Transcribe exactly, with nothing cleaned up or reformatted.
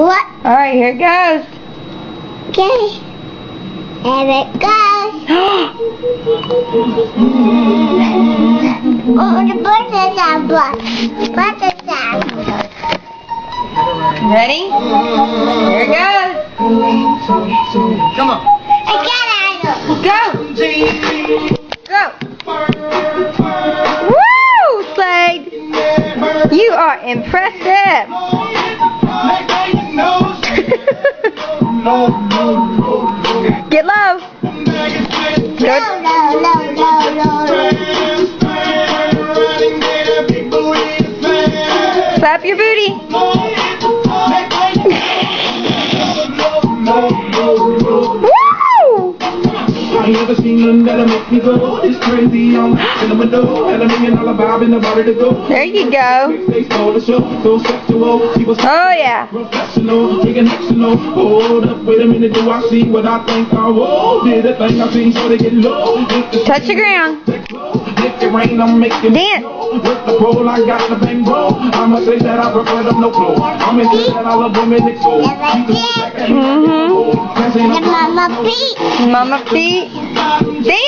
What? Alright, here it goes. Okay. Here it goes. Oh, the buttons are black. Buttons are black. Ready? Here it goes. Come on. I got it. Go. Go. Woo, Slade. You are impressive. Get low. No, no, no, no, no. Slap your booty. Woo! I ain't never seen none that'll make me go. It's crazy. I'm in the window, and a million dollar vibe in the body to go. There you go. They stole the show, so sexual. She was Oh yeah. professional, international. Hold up, wait a minute, do I see what I think I will? Did a thing I seen, so they get low. Touch the ground. If it rain, I'm making Dance. with the pole, I got the bang bro. I'ma say that I prefer them no flow. I'm into that, I love women exposed. Mm-hmm. The mama feet. Mama feet. Dance.